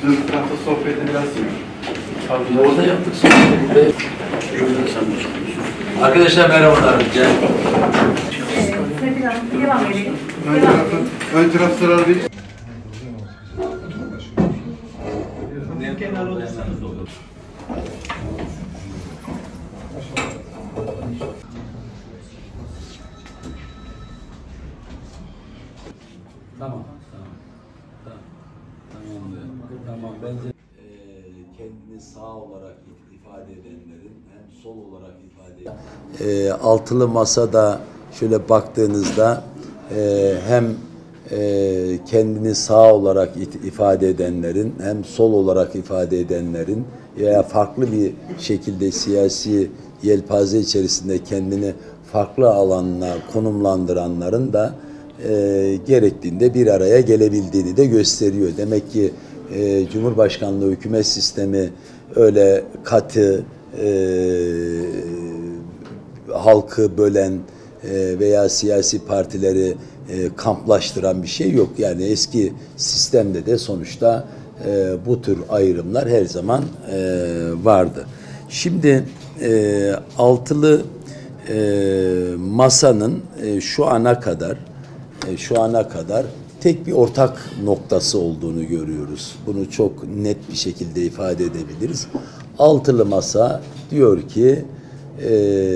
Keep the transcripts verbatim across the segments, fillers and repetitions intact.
öbür tarafta sohbeti biraz Tabii orada yaptık sohbeti. Burada gördün sen bu. Arkadaşlar merhabalar. Gel. Serpil Hanım, devam edelim. ön tarafı, ön taraf sıralı değil. Kenar olursanız olur. Tamam, tamam. Tamam. Tamamdır. Tamam, bence ee, kendini sağ olarak ifade edenlerin hem sol olarak ifade e, altılı masada şöyle baktığınızda e, hem e, kendini sağ olarak ifade edenlerin hem sol olarak ifade edenlerin veya farklı bir şekilde siyasi yelpaze içerisinde kendini farklı alanına konumlandıranların da e, gerektiğinde bir araya gelebildiğini de gösteriyor. Demek ki e, Cumhurbaşkanlığı hükümet sistemi öyle katı, e, halkı bölen e, veya siyasi partileri e, kamplaştıran bir şey yok. Yani eski sistemde de sonuçta e, bu tür ayrımlar her zaman e, vardı. Şimdi e, altılı e, masanın e, şu ana kadar e, şu ana kadar tek bir ortak noktası olduğunu görüyoruz. Bunu çok net bir şekilde ifade edebiliriz. Altılı masa diyor ki e,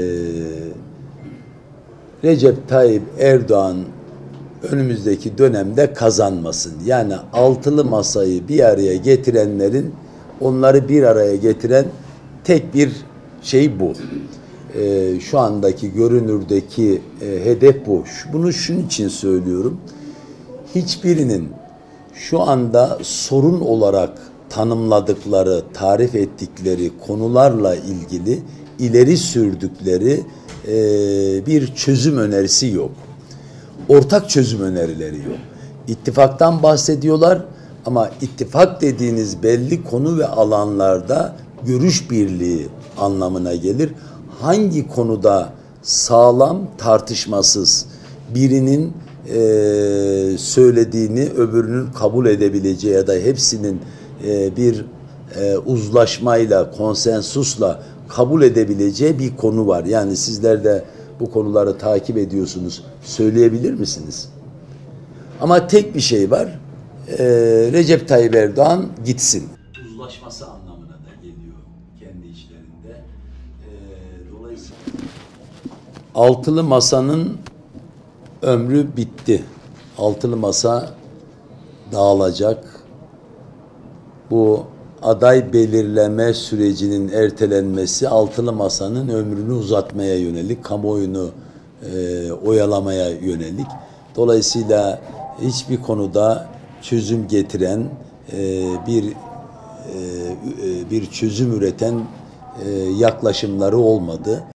Recep Tayyip Erdoğan önümüzdeki dönemde kazanmasın. Yani altılı masayı bir araya getirenlerin, onları bir araya getiren tek bir şey bu. Ee, şu andaki görünürdeki e, hedef bu. Bunu şunun için söylüyorum. Hiçbirinin şu anda sorun olarak tanımladıkları, tarif ettikleri konularla ilgili ileri sürdükleri e, bir çözüm önerisi yok. Ortak çözüm önerileri yok. İttifaktan bahsediyorlar ama ittifak dediğiniz belli konu ve alanlarda görüş birliği anlamına gelir. Hangi konuda sağlam, tartışmasız birinin e, söylediğini öbürünün kabul edebileceği ya da hepsinin e, bir e, uzlaşmayla, konsensusla kabul edebileceği bir konu var. Yani sizler de bu konuları takip ediyorsunuz. Söyleyebilir misiniz? Ama tek bir şey var. E, Recep Tayyip Erdoğan gitsin. Uzlaşması anlamına da geliyor kendi içlerinde. E, dolayısıyla altılı masanın ömrü bitti. Altılı masa dağılacak. Bu aday belirleme sürecinin ertelenmesi altılı masanın ömrünü uzatmaya yönelik, kamuoyunu e, oyalamaya yönelik. Dolayısıyla hiçbir konuda çözüm getiren e, bir e, bir çözüm üreten e, yaklaşımları olmadı.